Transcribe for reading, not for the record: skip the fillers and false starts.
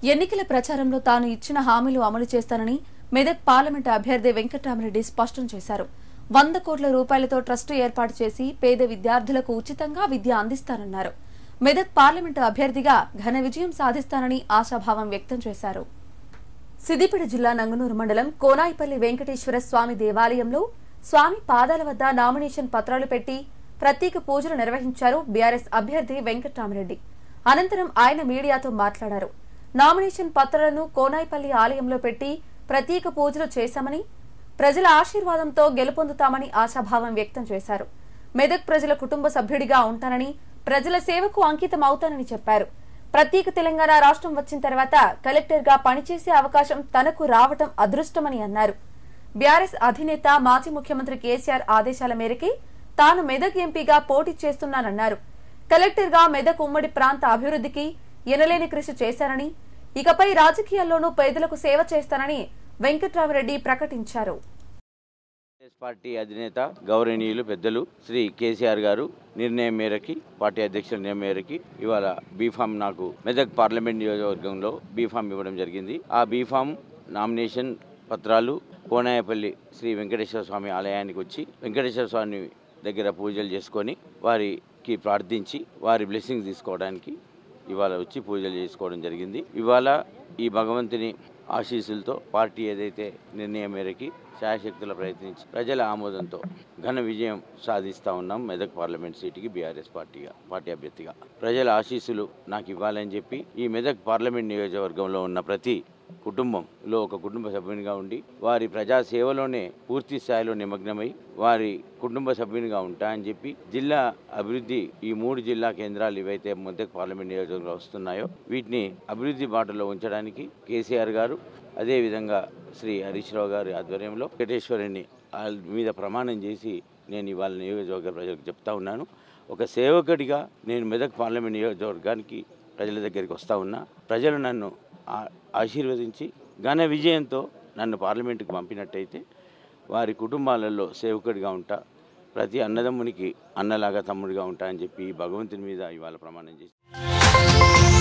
ఎన్నికల ప్రచారంలో తాను ఇచ్చిన హామీలు అమలు చేస్తానని మెదక్ పార్లమెంటు అభ్యర్థి వెంకట్రామరెడ్డి స్పష్టం చేశారు. 100 కోట్ల రూపాయలతో ట్రస్టు ఏర్పాటు చేసి పేద విద్యార్థులకు ఉచితంగా విద్య అందిస్తానన్నారు. మెదక్ పార్లమెంటు అభ్యర్థిగా ఘన విజయం సాధిస్తానని ఆశాభావం వ్యక్తం చేశారు. సిద్దిపేట జిల్లా నంగనూరు మండలం కోనాయిపల్లి వెంకటేశ్వర స్వామి దేవాలయంలో స్వామి పాదాల వద్ద నామినేషన్ పత్రాలు పెట్టి ప్రత్యేక పూజలు నిర్వహించారు బీఆర్ఎస్ అభ్యర్థి వెంకట్రామరెడ్డి. అనంతరం ఆయన మీడియాతో మాట్లాడారు. నామినేషన్ పత్రాలను కోనాయిపల్లి ఆలయంలో పెట్టి ప్రత్యేక పూజలు చేశామని, ప్రజల ఆశీర్వాదంతో గెలుపొందుతామని ఆశాభావం వ్యక్తం చేశారు. మెదక్ ప్రజల కుటుంబ సభ్యుడిగా ఉంటానని, ప్రజల సేవకు అంకితం అవుతానని చెప్పారు. ప్రత్యేక తెలంగాణ రాష్ట్రం వచ్చిన తర్వాత కలెక్టర్ గా పనిచేసే అవకాశం తనకు రావటం అదృష్టమని అన్నారు. బీఆర్ఎస్ అధినేత మాజీ ముఖ్యమంత్రి కేసీఆర్ ఆదేశాల మేరకే తాను మెదక్ ఎంపీగా పోటీ చేస్తున్నానన్నారు. కలెక్టర్ గా మెదక్ ఉమ్మడి ప్రాంత అభివృద్ధికి ఎనలేని కృషి చేశానని, ఇకపై రాజకీయాల్లోనూ పేదలకు సేవ చేస్తానని వెంకట్రామరెడ్డి ప్రకటించారు. పార్టీ అధినేత గౌరవనీయులు పెద్దలు శ్రీ కేసీఆర్ గారు నిర్ణయం మేరకి, పార్టీ అధ్యక్షుల నిర్ణయం మేరకి ఇవాళ బీఫామ్ నాకు మెదక్ పార్లమెంట్ నియోజకవర్గంలో బీఫామ్ ఇవ్వడం జరిగింది. ఆ బీఫామ్ నామినేషన్ పత్రాలు కోనాయపల్లి శ్రీ వెంకటేశ్వర స్వామి ఆలయానికి వచ్చి వెంకటేశ్వర స్వామి దగ్గర పూజలు చేసుకొని వారికి ప్రార్థించి వారి బ్లెస్సింగ్స్ తీసుకోవడానికి ఇవాళ వచ్చి పూజలు చేసుకోవడం జరిగింది. ఇవాళ ఈ భగవంతుని ఆశీస్సులతో పార్టీ ఏదైతే నిర్ణయం మేరకి శాయశక్తుల ప్రయత్నించి ప్రజల ఆమోదంతో ఘన విజయం సాధిస్తూ ఉన్నాం. మెదక్ పార్లమెంట్ సీటుకి బీఆర్ఎస్ పార్టీ అభ్యర్థిగా ప్రజల ఆశీస్సులు నాకు ఇవ్వాలని చెప్పి ఈ మెదక్ పార్లమెంట్ నియోజకవర్గంలో ఉన్న ప్రతి కుటుంబంలో ఒక కుటుంబ సభ్యునిగా ఉండి వారి ప్రజా సేవలోనే పూర్తి స్థాయిలో నిమగ్నమై వారి కుటుంబ సభ్యునిగా ఉంటా అని చెప్పి జిల్లా అభివృద్ధి ఈ 3 జిల్లా కేంద్రాలు ఏవైతే మెదక్ పార్లమెంట్ నియోజకవర్గంలో వస్తున్నాయో వీటిని అభివృద్ధి బాటలో ఉంచడానికి కేసీఆర్ గారు అదేవిధంగా శ్రీ హరీష్ రావు గారి ఆధ్వర్యంలో వెంకటేశ్వరుని మీద ప్రమాణం చేసి నేను ఇవాళ నియోజకవర్గ ప్రజలకు చెప్తా ఉన్నాను. ఒక సేవకుడిగా నేను మెదక్ పార్లమెంట్ నియోజకవర్గానికి ప్రజల దగ్గరికి వస్తూ ఉన్నా. ప్రజలు నన్ను ఆశీర్వదించి ఘన విజయంతో నన్ను పార్లమెంటుకు పంపినట్టయితే వారి కుటుంబాలలో సేవకుడిగా ఉంటా, ప్రతి అన్నదమ్మునికి అన్నలాగా తమ్ముడిగా ఉంటా అని చెప్పి భగవంతుని మీద ఇవాళ ప్రమాణం చేసి